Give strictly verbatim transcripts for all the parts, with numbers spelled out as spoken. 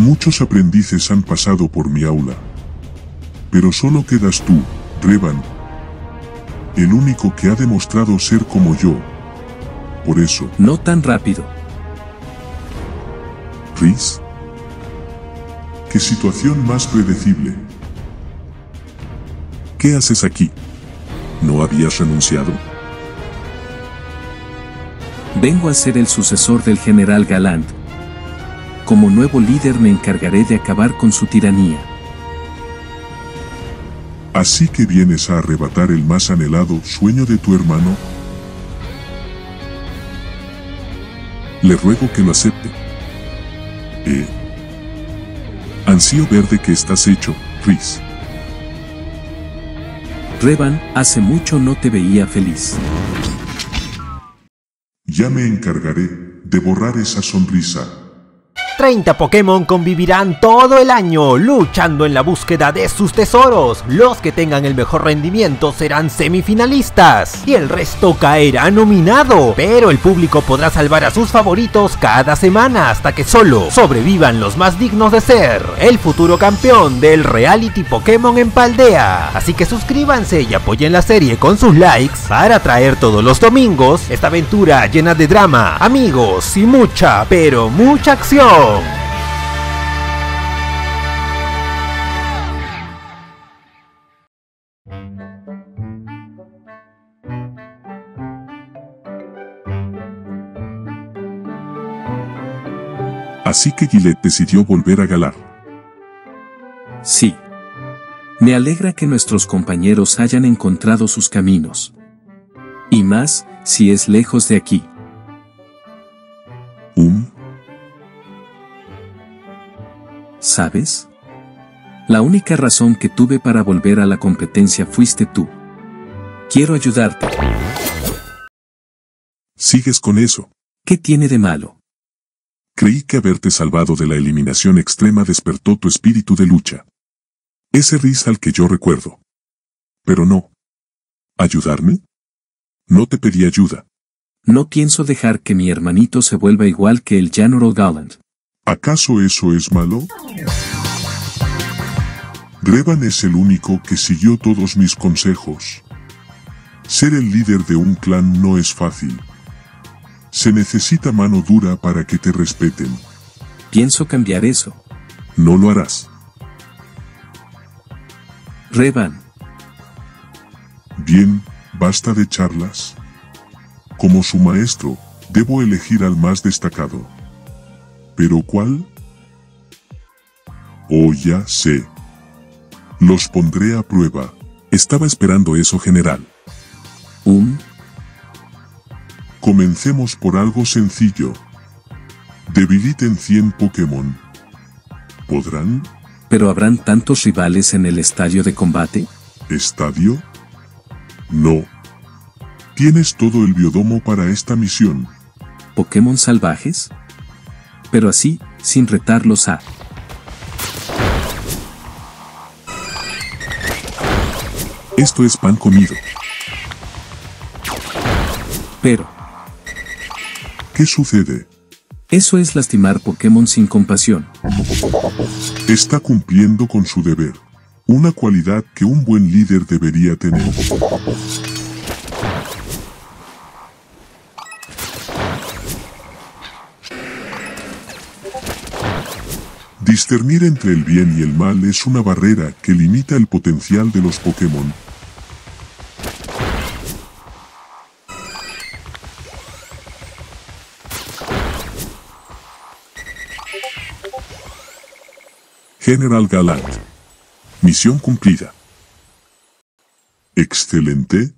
Muchos aprendices han pasado por mi aula. Pero solo quedas tú, Revan. El único que ha demostrado ser como yo. Por eso... No tan rápido. Rhys. ¿Qué situación más predecible? ¿Qué haces aquí? ¿No habías renunciado? Vengo a ser el sucesor del general Galant. Como nuevo líder me encargaré de acabar con su tiranía. ¿Así que vienes a arrebatar el más anhelado sueño de tu hermano? Le ruego que lo acepte. Eh... Ansío ver de qué estás hecho, Rhys. Revan, hace mucho no te veía feliz. Ya me encargaré de borrar esa sonrisa. treinta Pokémon convivirán todo el año luchando en la búsqueda de sus tesoros. Los que tengan el mejor rendimiento serán semifinalistas y el resto caerá nominado. Pero el público podrá salvar a sus favoritos cada semana hasta que solo sobrevivan los más dignos de ser el futuro campeón del reality Pokémon en Paldea. Así que suscríbanse y apoyen la serie con sus likes para traer todos los domingos esta aventura llena de drama, amigos y mucha, pero mucha acción. Así que Gillette decidió volver a Galar. Sí. Me alegra que nuestros compañeros hayan encontrado sus caminos. Y más, si es lejos de aquí. Um. ¿Sabes? La única razón que tuve para volver a la competencia fuiste tú. Quiero ayudarte. ¿Sigues con eso? ¿Qué tiene de malo? Creí que haberte salvado de la eliminación extrema despertó tu espíritu de lucha. Ese Rhys al que yo recuerdo. Pero no. ¿Ayudarme? No te pedí ayuda. No pienso dejar que mi hermanito se vuelva igual que el General Galant. ¿Acaso eso es malo? Revan es el único que siguió todos mis consejos. Ser el líder de un clan no es fácil. Se necesita mano dura para que te respeten. Pienso cambiar eso. No lo harás. Revan. Bien, basta de charlas. Como su maestro, debo elegir al más destacado. ¿Pero cuál? Oh, ya sé. Los pondré a prueba. Estaba esperando eso, general. ¿Un? Comencemos por algo sencillo. Debiliten cien Pokémon. ¿Podrán? ¿Pero habrán tantos rivales en el estadio de combate? ¿Estadio? No. Tienes todo el biodomo para esta misión. ¿Pokémon salvajes? Pero así, sin retarlos a... Esto es pan comido. Pero... ¿Qué sucede? Eso es lastimar Pokémon sin compasión. Está cumpliendo con su deber. Una cualidad que un buen líder debería tener. Discernir entre el bien y el mal es una barrera que limita el potencial de los Pokémon. General Galant. Misión cumplida. Excelente.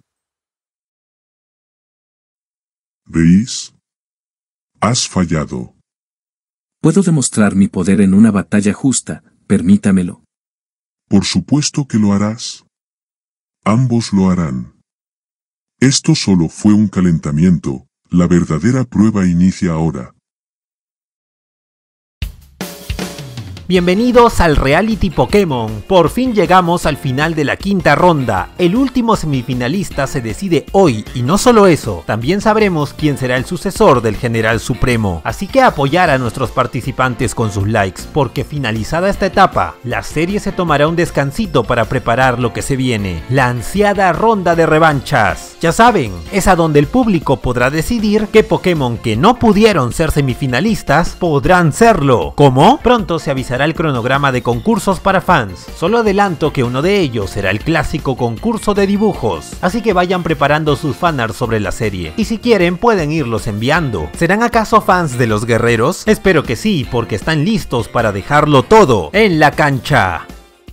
Rhys. Has fallado. Puedo demostrar mi poder en una batalla justa, permítamelo. Por supuesto que lo harás. Ambos lo harán. Esto solo fue un calentamiento, la verdadera prueba inicia ahora. Bienvenidos al Reality Pokémon. Por fin llegamos al final de la quinta ronda. El último semifinalista se decide hoy y no solo eso, también sabremos quién será el sucesor del General Supremo. Así que apoyar a nuestros participantes con sus likes, porque finalizada esta etapa, la serie se tomará un descansito para preparar lo que se viene, la ansiada ronda de revanchas. Ya saben, es a donde el público podrá decidir qué Pokémon que no pudieron ser semifinalistas podrán serlo. ¿Cómo? Pronto se avisará el cronograma de concursos para fans. Solo adelanto que uno de ellos será el clásico concurso de dibujos, así que vayan preparando sus fanarts sobre la serie, y si quieren pueden irlos enviando. ¿Serán acaso fans de los guerreros? Espero que sí, porque están listos para dejarlo todo en la cancha.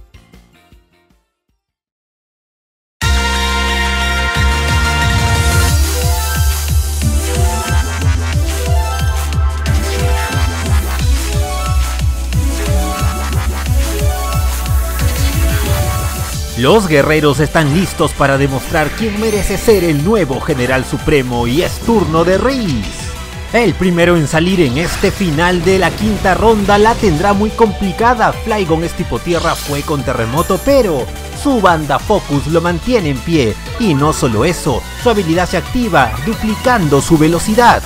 Los guerreros están listos para demostrar quién merece ser el nuevo General Supremo y es turno de Riz. El primero en salir en este final de la quinta ronda la tendrá muy complicada. Flygon es tipo tierra, fue con terremoto, pero su banda Focus lo mantiene en pie. Y no solo eso, su habilidad se activa, duplicando su velocidad.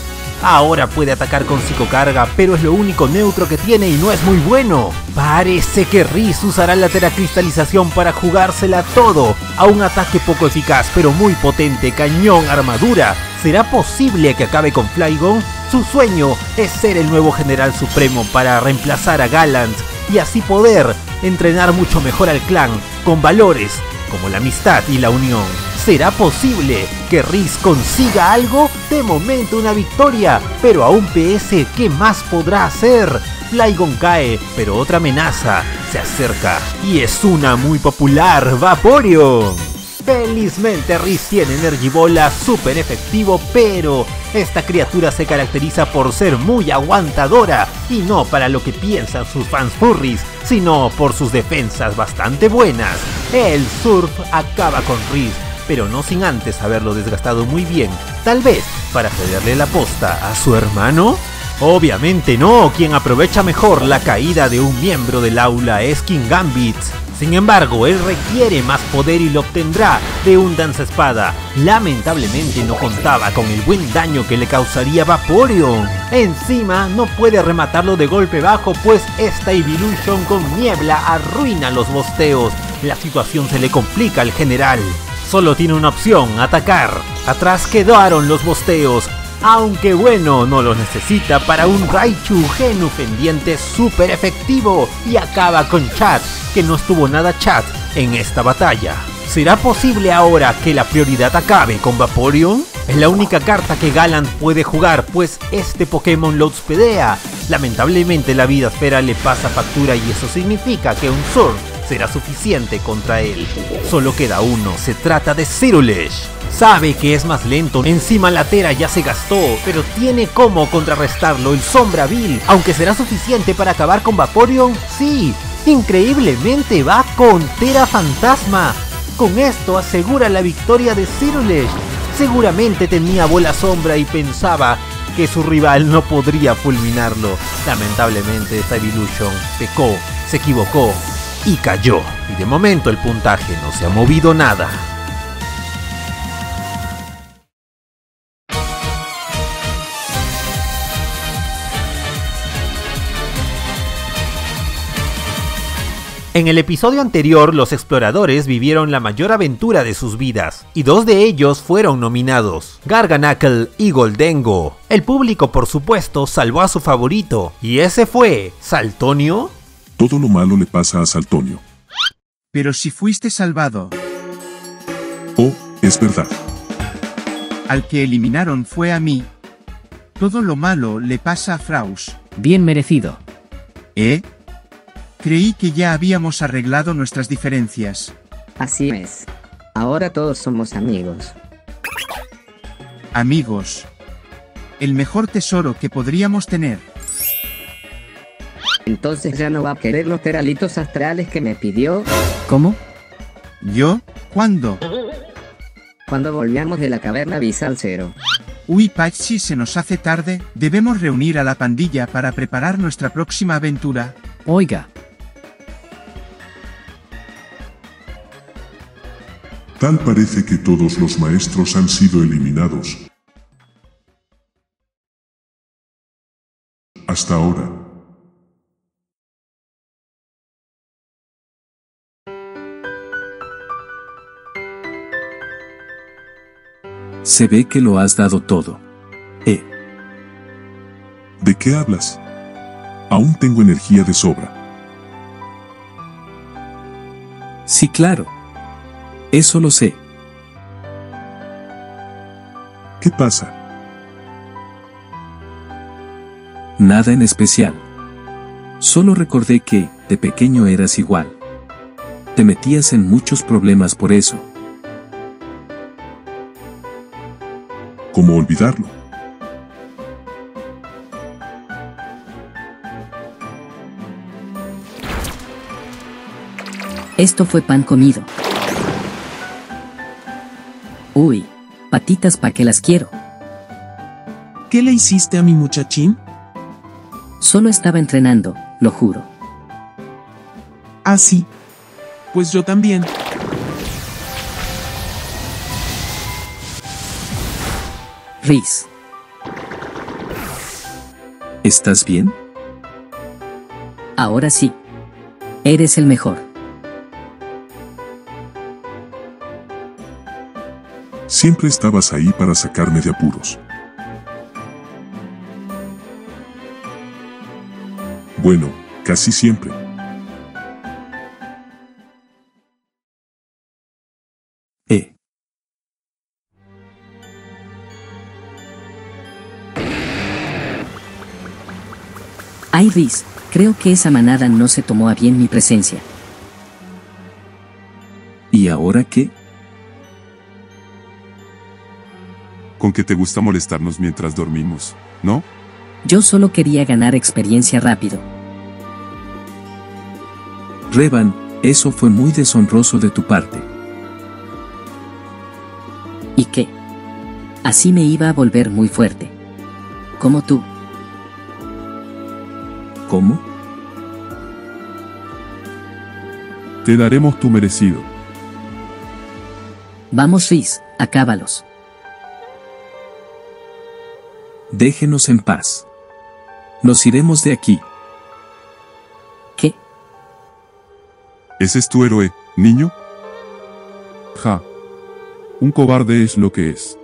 Ahora puede atacar con psicocarga, pero es lo único neutro que tiene y no es muy bueno. Parece que Riz usará la teracristalización para jugársela todo a un ataque poco eficaz pero muy potente, cañón, armadura. ¿Será posible que acabe con Flygon? Su sueño es ser el nuevo General Supremo para reemplazar a Gallant y así poder entrenar mucho mejor al clan con valores como la amistad y la unión. ¿Será posible que Riz consiga algo? De momento una victoria, pero a un P S, ¿qué más podrá hacer? Flygon cae, pero otra amenaza se acerca y es una muy popular, Vaporeon. Felizmente Riz tiene Energy Bola súper efectivo, pero esta criatura se caracteriza por ser muy aguantadora y no para lo que piensan sus fans furries, sino por sus defensas bastante buenas. El Surf acaba con Riz, pero no sin antes haberlo desgastado muy bien, tal vez para cederle la posta a su hermano. Obviamente no, quien aprovecha mejor la caída de un miembro del aula es Kingambit. Sin embargo, él requiere más poder y lo obtendrá de un danzaespada. Lamentablemente no contaba con el buen daño que le causaría Vaporeon. Encima no puede rematarlo de golpe bajo, pues esta Evolution con niebla arruina los bosteos. La situación se le complica al general. Solo tiene una opción, atacar. Atrás quedaron los bosteos, aunque bueno, no los necesita para un Raichu Genu pendiente súper efectivo y acaba con Chat, que no estuvo nada Chat en esta batalla. ¿Será posible ahora que la prioridad acabe con Vaporeon? Es la única carta que Gallant puede jugar, pues este Pokémon lo outspedea. Lamentablemente la vida esfera le pasa factura y eso significa que un Surf será suficiente contra él. Solo queda uno, se trata de Cirulash. Sabe que es más lento, encima la Tera ya se gastó, pero tiene cómo contrarrestarlo el Sombra Bill, aunque será suficiente para acabar con Vaporeon. Sí, increíblemente va con Tera Fantasma. Con esto asegura la victoria de Cirulash. Seguramente tenía bola sombra y pensaba que su rival no podría fulminarlo. Lamentablemente esta Evolution pecó, se equivocó y cayó, y de momento el puntaje no se ha movido nada. En el episodio anterior, los exploradores vivieron la mayor aventura de sus vidas, y dos de ellos fueron nominados, Garganacl y Goldengo. El público, por supuesto, salvó a su favorito, y ese fue ¿Saltonio? Todo lo malo le pasa a Saltonio. Pero si fuiste salvado. Oh, es verdad. Al que eliminaron fue a mí. Todo lo malo le pasa a Fraus. Bien merecido. ¿Eh? Creí que ya habíamos arreglado nuestras diferencias. Así es. Ahora todos somos amigos. Amigos. El mejor tesoro que podríamos tener. Entonces ya no va a querer los teralitos astrales que me pidió. ¿Cómo? ¿Yo? ¿Cuándo? Cuando volvíamos de la caverna Visal Cero. Uy, Pachi, se nos hace tarde. Debemos reunir a la pandilla para preparar nuestra próxima aventura. Oiga, Tal parece que todos los maestros han sido eliminados. Hasta ahora. Se ve que lo has dado todo. Eh. ¿De qué hablas? Aún tengo energía de sobra. Sí, claro. Eso lo sé. ¿Qué pasa? Nada en especial. Solo recordé que, de pequeño eras igual. Te metías en muchos problemas por eso. ¿Cómo olvidarlo? esto fue pan comido. Uy, patitas pa' que las quiero. ¿Qué le hiciste a mi muchachín? Solo estaba entrenando, lo juro. Ah, sí. Pues yo también. Riz, ¿Estás bien? ahora sí. Eres el mejor. Siempre estabas ahí para sacarme de apuros. Bueno, casi siempre. Eh. Ay, Riz, creo que esa manada no se tomó a bien mi presencia. ¿Y ahora qué? Con que te gusta molestarnos mientras dormimos, ¿no? Yo solo quería ganar experiencia rápido. Revan, eso fue muy deshonroso de tu parte. ¿Y qué? Así me iba a volver muy fuerte. Como tú. ¿Cómo? Te daremos tu merecido. Vamos, Riz, acábalos. Déjenos en paz. Nos iremos de aquí. ¿Qué? ¿Ese es tu héroe, niño? Ja. Un cobarde es lo que es.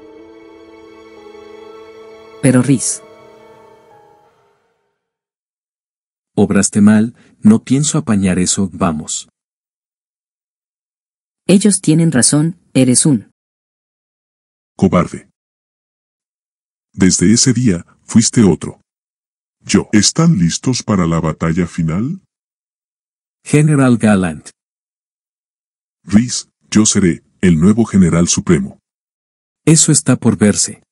Pero Riz, Obraste mal, no pienso apañar eso, vamos. ellos tienen razón, eres un... Cobarde. Desde ese día, fuiste otro. Yo. ¿Están listos para la batalla final? General Gallant. Riz, yo seré el nuevo General Supremo. Eso está por verse.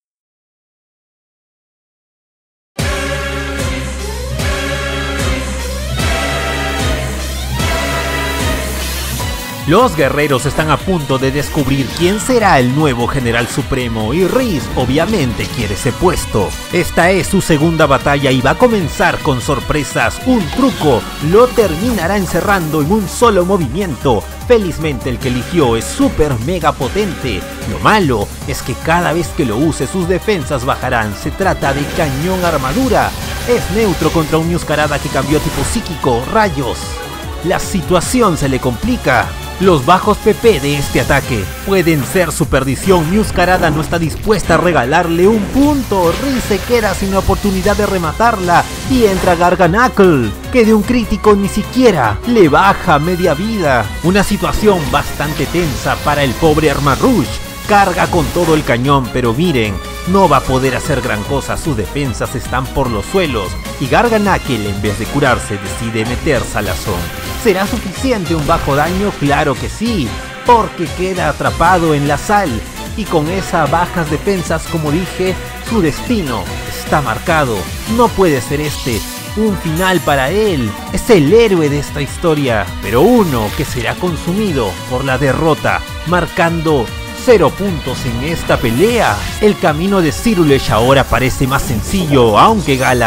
Los guerreros están a punto de descubrir quién será el nuevo General Supremo y Riz obviamente quiere ese puesto. Esta es su segunda batalla y va a comenzar con sorpresas. Un truco lo terminará encerrando en un solo movimiento. Felizmente el que eligió es súper mega potente. Lo malo es que cada vez que lo use sus defensas bajarán. Se trata de cañón armadura. Es neutro contra un Ñuscarada que cambió tipo psíquico. Rayos. La situación se le complica. Los bajos P P de este ataque pueden ser su perdición. Ñuscarada no está dispuesta a regalarle un punto. Riz se queda sin la oportunidad de rematarla y entra Garganacle, que de un crítico ni siquiera le baja media vida. Una situación bastante tensa para el pobre Armarouge. Carga con todo el cañón, pero miren, no va a poder hacer gran cosa, sus defensas están por los suelos y Garganacle en vez de curarse decide meter salazón. ¿Será suficiente un bajo daño? Claro que sí, porque queda atrapado en la sal y con esas bajas defensas, como dije, su destino está marcado. No puede ser este un final para él, es el héroe de esta historia, pero uno que será consumido por la derrota, marcando cero puntos en esta pelea. El camino de Cirulesh ahora parece más sencillo, aunque Gallant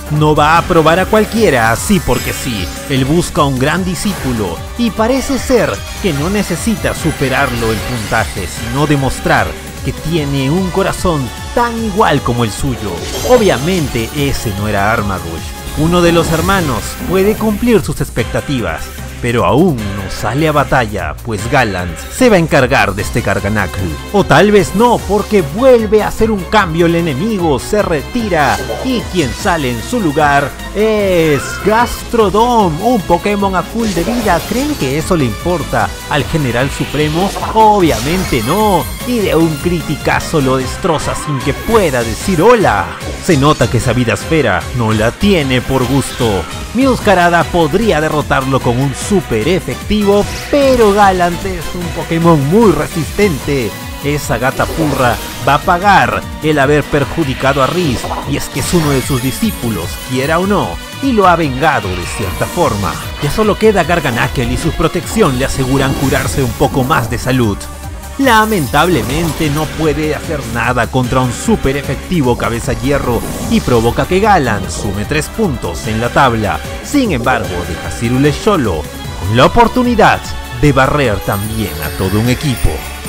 no va a probar a cualquiera así porque sí. Él busca un gran discípulo y parece ser que no necesita superarlo en puntaje, sino demostrar que tiene un corazón tan igual como el suyo. Obviamente ese no era Armarouge. Uno de los hermanos puede cumplir sus expectativas, pero aún no sale a batalla, pues Gallant se va a encargar de este Garganacle. O tal vez no, porque vuelve a hacer un cambio el enemigo, se retira, y quien sale en su lugar es Gastrodon, un Pokémon a full de vida. ¿Creen que eso le importa al General Supremo? Obviamente no, y de un criticazo lo destroza sin que pueda decir hola. Se nota que esa vida esfera no la tiene por gusto. Meowscarada podría derrotarlo con un super efectivo, pero Gallant es un Pokémon muy resistente. Esa gata purra va a pagar el haber perjudicado a Riz, y es que es uno de sus discípulos, quiera o no, y lo ha vengado de cierta forma. Ya solo queda Garganacle y su protección le aseguran curarse un poco más de salud. Lamentablemente no puede hacer nada contra un super efectivo Cabeza Hierro y provoca que Gallant sume tres puntos en la tabla. Sin embargo, deja a Cyrulege solo, con la oportunidad de barrer también a todo un equipo.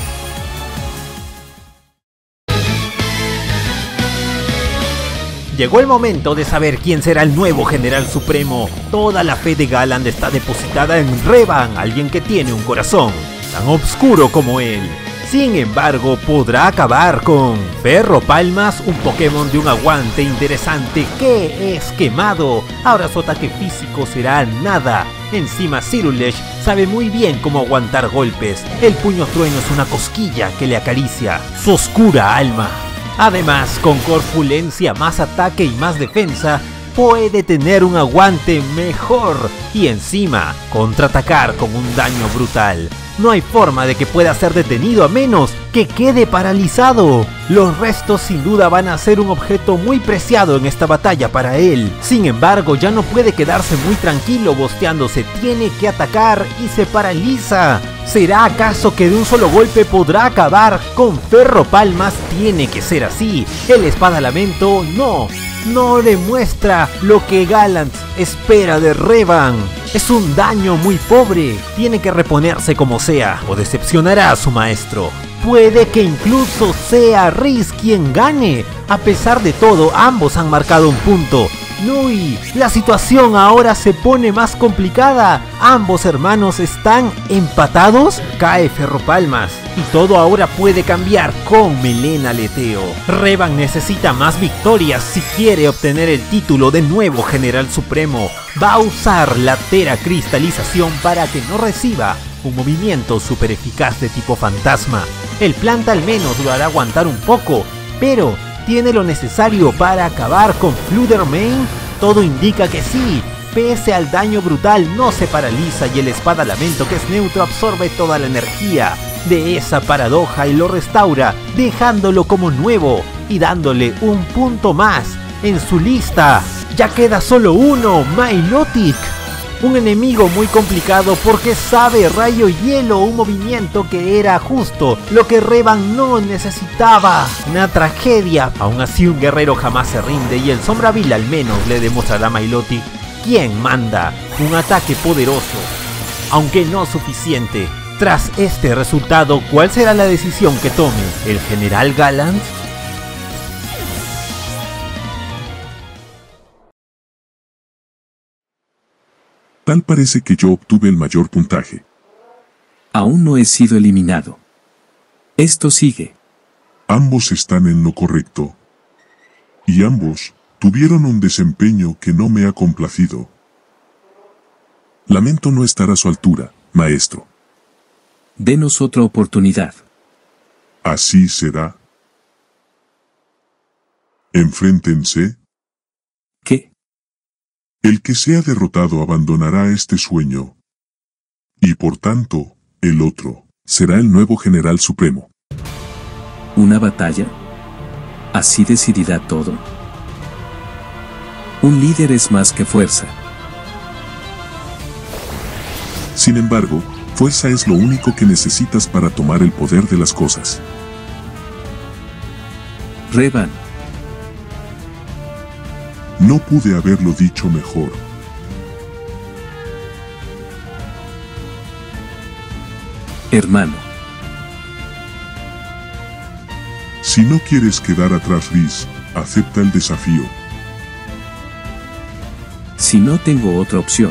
Llegó el momento de saber quién será el nuevo General Supremo. Toda la fe de Gallant está depositada en Revan, alguien que tiene un corazón tan oscuro como él. Sin embargo, podrá acabar con Ferro Palmas, un Pokémon de un aguante interesante que es quemado. Ahora su ataque físico será nada. Encima Cyrulege sabe muy bien cómo aguantar golpes. El puño trueno es una cosquilla que le acaricia su oscura alma. Además, con Corpulencia, más ataque y más defensa, puede tener un aguante mejor y encima contraatacar con un daño brutal. No hay forma de que pueda ser detenido a menos que quede paralizado. Los restos sin duda van a ser un objeto muy preciado en esta batalla para él. Sin embargo, ya no puede quedarse muy tranquilo bosteándose, tiene que atacar y se paraliza. ¿Será acaso que de un solo golpe podrá acabar con Ferro Palmas? Tiene que ser así. El Espada Lamento no. No demuestra lo que Gallant espera de Revan. Es un daño muy pobre. Tiene que reponerse como sea o decepcionará a su maestro. Puede que incluso sea Riz quien gane. A pesar de todo, ambos han marcado un punto. Uy, la situación ahora se pone más complicada. Ambos hermanos están empatados. Cae Ferro Palmas y todo ahora puede cambiar con Melena Aleteo. Revan necesita más victorias si quiere obtener el título de nuevo General Supremo. Va a usar la Tera Cristalización para que no reciba un movimiento super eficaz de tipo fantasma. El planta al menos lo hará aguantar un poco, pero ¿tiene lo necesario para acabar con Fluttermane? Todo indica que sí. Pese al daño brutal, no se paraliza y el Espada Lamento, que es neutro, absorbe toda la energía de esa paradoja y lo restaura, dejándolo como nuevo y dándole un punto más en su lista. Ya queda solo uno, Milotic. Un enemigo muy complicado porque sabe Rayo Hielo, un movimiento que era justo lo que Revan no necesitaba. Una tragedia. Aún así, un guerrero jamás se rinde y el Sombraville al menos le demostrará a Milotic quién manda. Un ataque poderoso, aunque no suficiente. Tras este resultado, ¿cuál será la decisión que tome el General Gallant? Tal parece que yo obtuve el mayor puntaje. Aún no he sido eliminado. Esto sigue. Ambos están en lo correcto. Y ambos tuvieron un desempeño que no me ha complacido. Lamento no estar a su altura, maestro. Denos otra oportunidad. Así será. Enfréntense. ¿Qué? El que sea derrotado abandonará este sueño. Y por tanto, el otro será el nuevo General Supremo. ¿Una batalla? ¿Así decidirá todo? Un líder es más que fuerza. Sin embargo, fuerza es lo único que necesitas para tomar el poder de las cosas. Revan. No pude haberlo dicho mejor. Hermano. Si no quieres quedar atrás, Rhys, acepta el desafío. Si no tengo otra opción.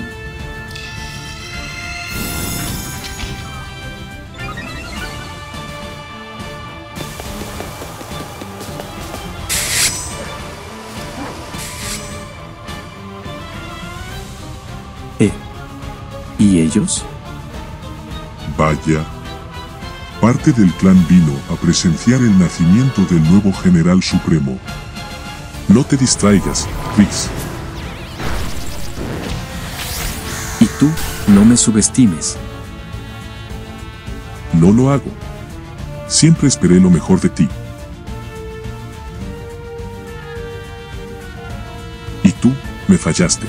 ¿Eh? ¿Y ellos? Vaya. Parte del clan vino a presenciar el nacimiento del nuevo General Supremo. No te distraigas, Rhys. Y tú, no me subestimes. No lo hago. Siempre esperé lo mejor de ti. Y tú, me fallaste.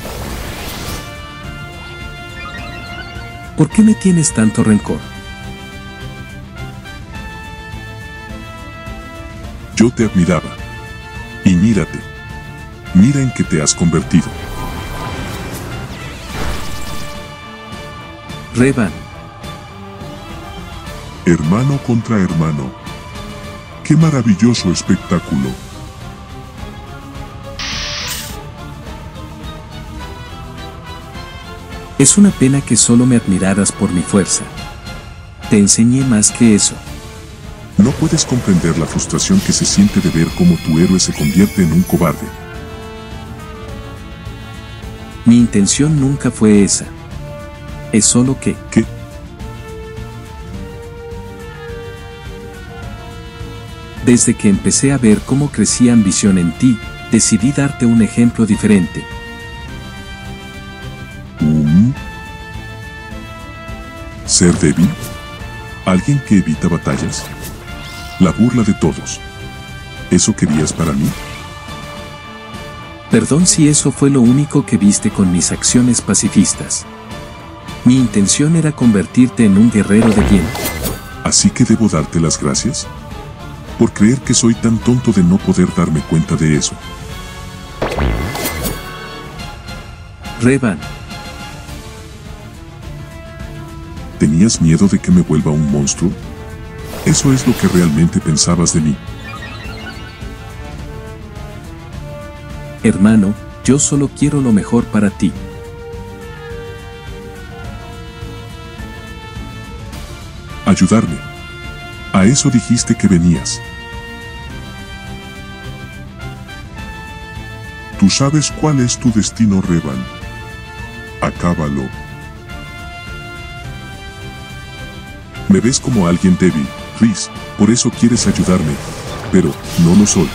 ¿Por qué me tienes tanto rencor? Yo te admiraba. Y mírate. Mira en qué te has convertido. Revan. Hermano contra hermano. ¡Qué maravilloso espectáculo! Es una pena que solo me admiraras por mi fuerza. Te enseñé más que eso. No puedes comprender la frustración que se siente de ver cómo tu héroe se convierte en un cobarde. Mi intención nunca fue esa. Es solo que... ¿Qué? Desde que empecé a ver cómo crecía ambición en ti, decidí darte un ejemplo diferente. ¿Un? ¿Ser débil? ¿Alguien que evita batallas? La burla de todos. ¿Eso querías para mí? Perdón si eso fue lo único que viste con mis acciones pacifistas. Mi intención era convertirte en un guerrero de bien. ¿Así que debo darte las gracias? Por creer que soy tan tonto de no poder darme cuenta de eso. Revan. ¿Tenías miedo de que me vuelva un monstruo? ¿Eso es lo que realmente pensabas de mí? Hermano, yo solo quiero lo mejor para ti. Ayudarme. A eso dijiste que venías. Tú sabes cuál es tu destino, Revan. Acábalo. Me ves como alguien débil, Rhys, por eso quieres ayudarme, pero no lo soy.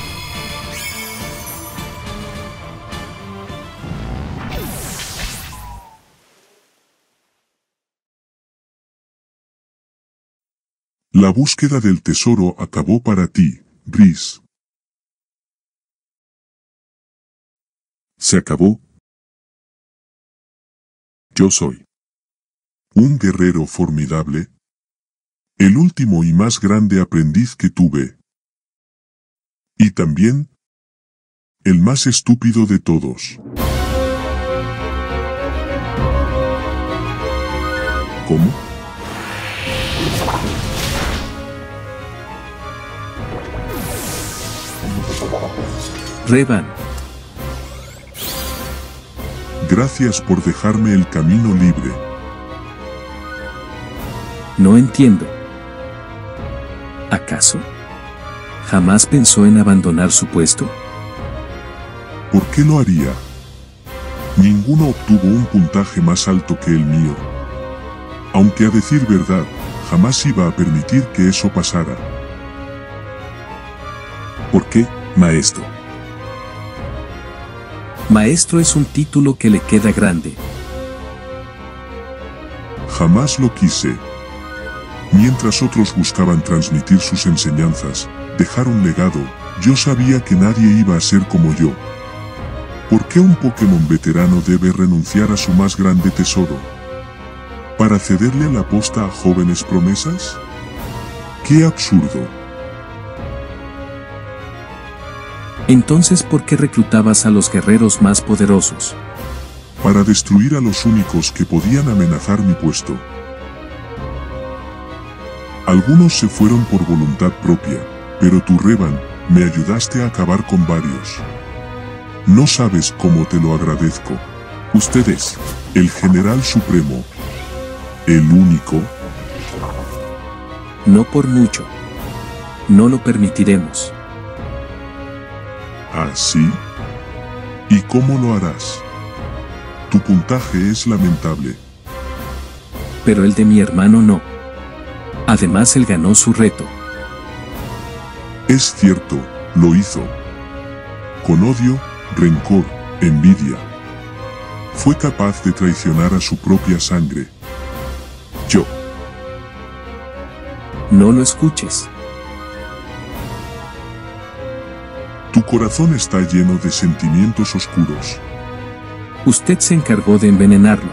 La búsqueda del tesoro acabó para ti, Rhys. ¿Se acabó? Yo soy un guerrero formidable. El último y más grande aprendiz que tuve. Y también el más estúpido de todos. ¿Cómo? Revan. Gracias por dejarme el camino libre. No entiendo. ¿Acaso? ¿Jamás pensó en abandonar su puesto? ¿Por qué lo haría? Ninguno obtuvo un puntaje más alto que el mío. Aunque a decir verdad, jamás iba a permitir que eso pasara. ¿Por qué, maestro? Maestro es un título que le queda grande. Jamás lo quise. Mientras otros buscaban transmitir sus enseñanzas, dejar un legado, yo sabía que nadie iba a ser como yo. ¿Por qué un Pokémon veterano debe renunciar a su más grande tesoro? ¿Para cederle la posta a jóvenes promesas? ¡Qué absurdo! Entonces, ¿por qué reclutabas a los guerreros más poderosos? Para destruir a los únicos que podían amenazar mi puesto. Algunos se fueron por voluntad propia, pero tú, Revan, me ayudaste a acabar con varios. No sabes cómo te lo agradezco. Usted es el General Supremo. ¿El único? No por mucho. No lo permitiremos. ¿Ah, sí? ¿Y cómo lo harás? Tu puntaje es lamentable. Pero el de mi hermano no. Además, él ganó su reto. Es cierto, lo hizo. Con odio, rencor, envidia. Fue capaz de traicionar a su propia sangre. Yo. No lo escuches. Tu corazón está lleno de sentimientos oscuros. Usted se encargó de envenenarlo.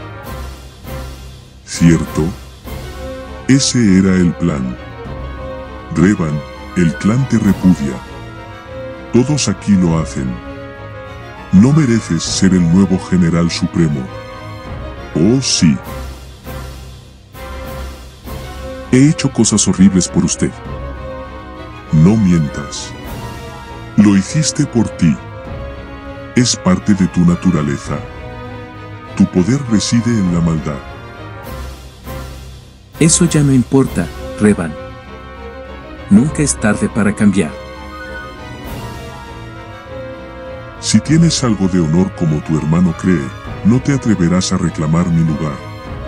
¿Cierto? Ese era el plan. Revan, el clan te repudia. Todos aquí lo hacen. No mereces ser el nuevo General Supremo. Oh, sí. He hecho cosas horribles por usted. No mientas. Lo hiciste por ti. Es parte de tu naturaleza. Tu poder reside en la maldad. Eso ya no importa, Revan. Nunca es tarde para cambiar. Si tienes algo de honor como tu hermano cree, no te atreverás a reclamar mi lugar.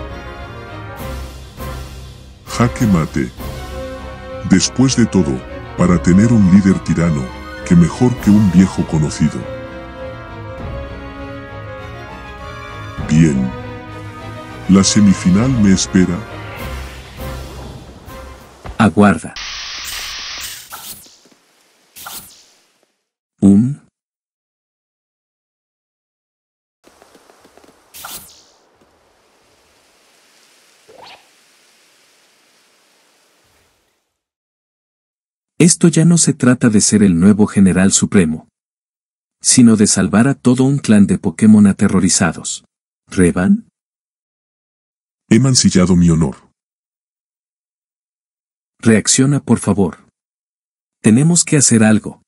Jaque mate. Después de todo, para tener un líder tirano, que mejor que un viejo conocido. Bien. La semifinal me espera. Aguarda. Un... Esto ya no se trata de ser el nuevo General Supremo, sino de salvar a todo un clan de Pokémon aterrorizados. ¿Revan? He mancillado mi honor. Reacciona, por favor. Tenemos que hacer algo.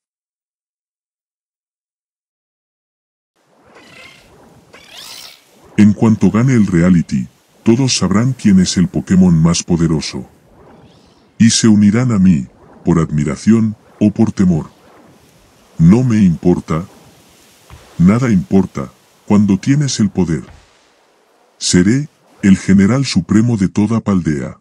En cuanto gane el reality, todos sabrán quién es el Pokémon más poderoso. Y se unirán a mí, por admiración o por temor. No me importa. Nada importa, cuando tienes el poder. Seré el General Supremo de toda Paldea.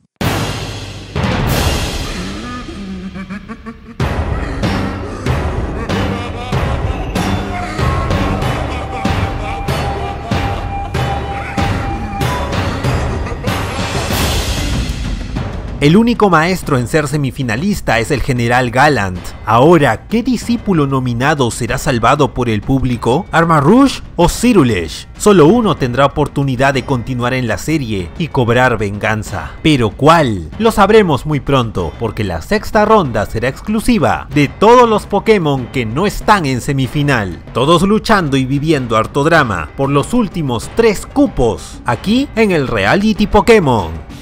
El único maestro en ser semifinalista es el General Gallant. Ahora, ¿qué discípulo nominado será salvado por el público? ¿Armarouge o Cirulesh? Solo uno tendrá oportunidad de continuar en la serie y cobrar venganza. ¿Pero cuál? Lo sabremos muy pronto, porque la sexta ronda será exclusiva de todos los Pokémon que no están en semifinal. Todos luchando y viviendo harto drama por los últimos tres cupos, aquí en el Reality Pokémon.